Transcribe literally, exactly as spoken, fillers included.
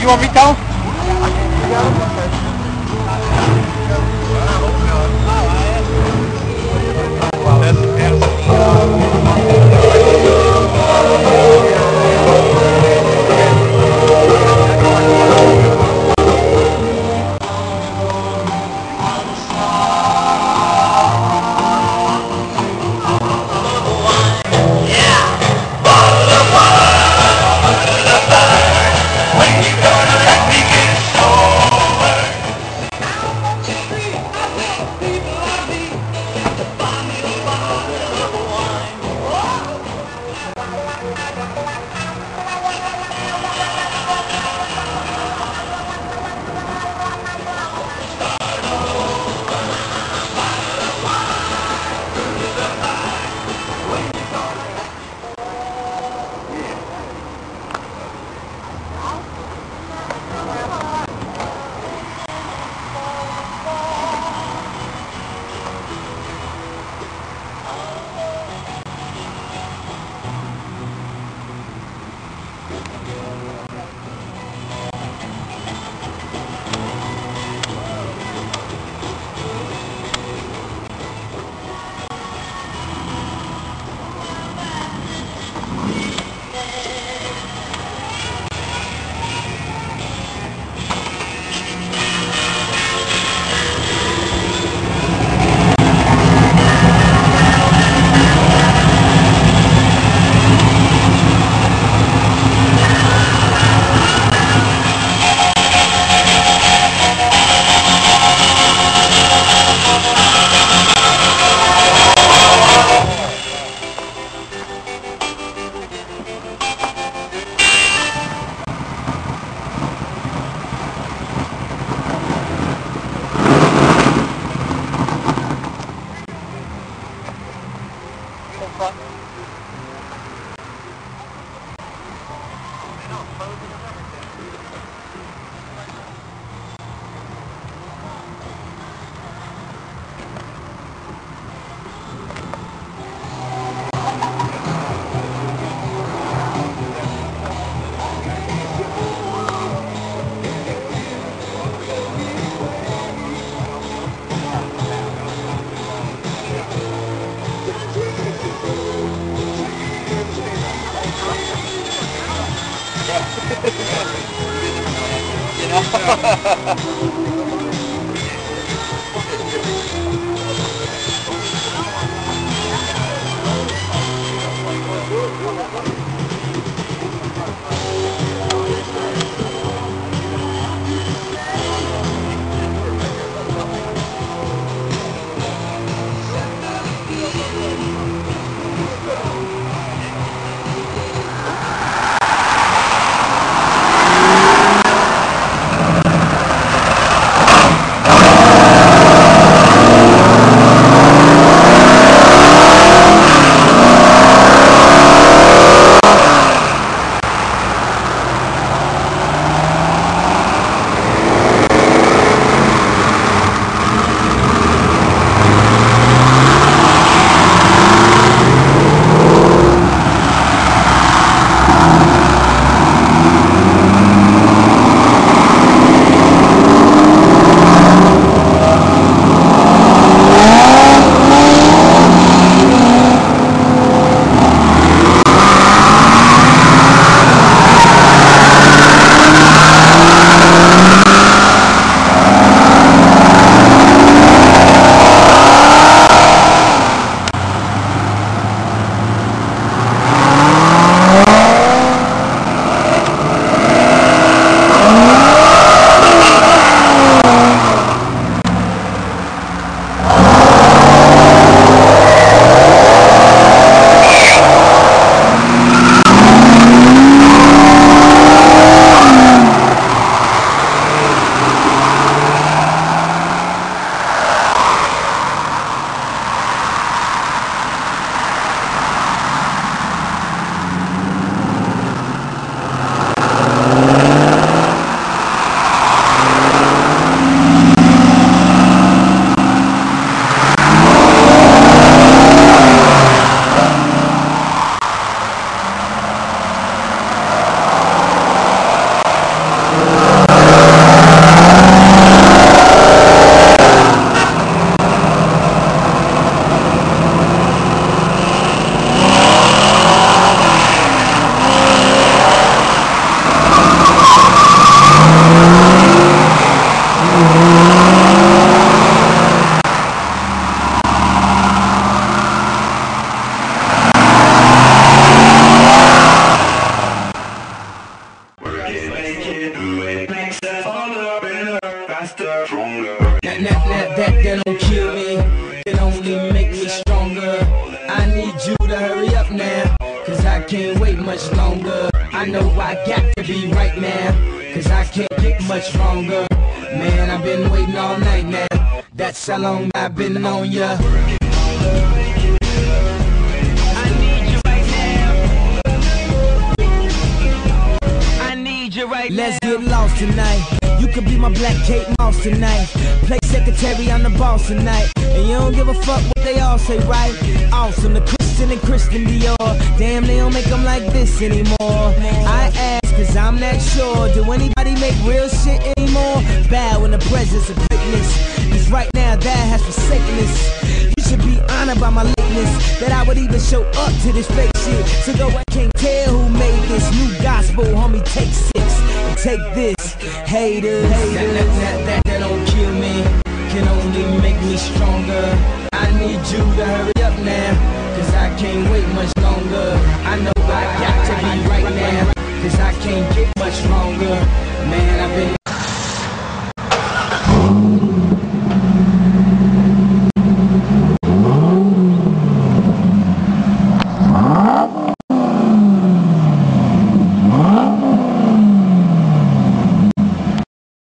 You want me to tell him? that, that, that don't kill me, it only make me stronger. I need you to hurry up now, cause I can't wait much longer. I know I got to be right now, cause I can't get much stronger. Man, I've been waiting all night now, that's how long I've been on ya. I need you right now, I need you right now. Let's get lost tonight, you could be my black Kate Moss tonight. Play secretary, I'm the boss tonight. And you don't give a fuck what they all say, right? Awesome, the Christian and Christian Dior. Damn, they don't make them like this anymore. I ask, cause I'm not sure. Do anybody make real shit anymore? Bow in the presence of greatness, cause right now that has forsaken us. You should be honored by my lateness, that I would even show up to this fake shit. So though I can't tell who made this new gospel, homie, take six and take this. Haters, haters. That, that, that, that don't kill me, can only make me stronger. I need you to hurry up now, cause I can't wait much longer. I know I got to be right now, cause I can't get much stronger. Man, I've been